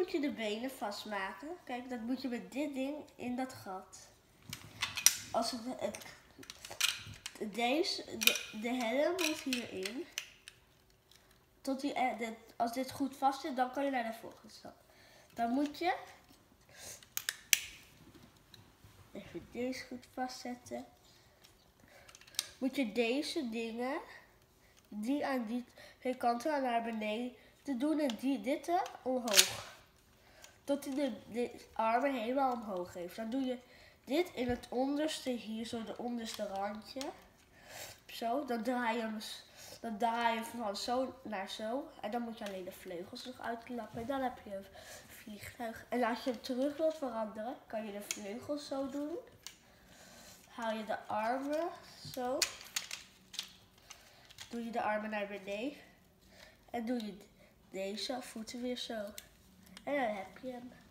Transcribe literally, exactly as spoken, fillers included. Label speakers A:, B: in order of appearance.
A: moet je de benen vastmaken. Kijk, dat moet je met dit ding in dat gat. Als het, het deze, de, de helm moet hierin. Tot die, als dit goed vast zit, dan kan je naar de volgende stap. Dan moet je even deze goed vastzetten. Moet je deze dingen, die aan die twee kanten naar beneden te doen en die, dit omhoog. Tot hij de, de armen helemaal omhoog heeft. Dan doe je dit in het onderste, hier zo de onderste randje. Zo, dan draai je hem, dan draai je van zo naar zo. En dan moet je alleen de vleugels nog uitklappen. En dan heb je een vliegtuig. En als je hem terug wilt veranderen, kan je de vleugels zo doen. Haal je de armen zo. Doe je de armen naar beneden. En doe je deze voeten weer zo. En dan heb je hem.